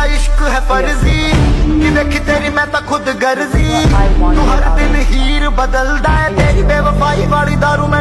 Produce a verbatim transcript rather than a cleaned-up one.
इश्क है फर्जी कि देखी तेरी मैं तो खुद गर्जी तू हर दिन हीर बदलदा है तेरी बेवफाई वाली दारू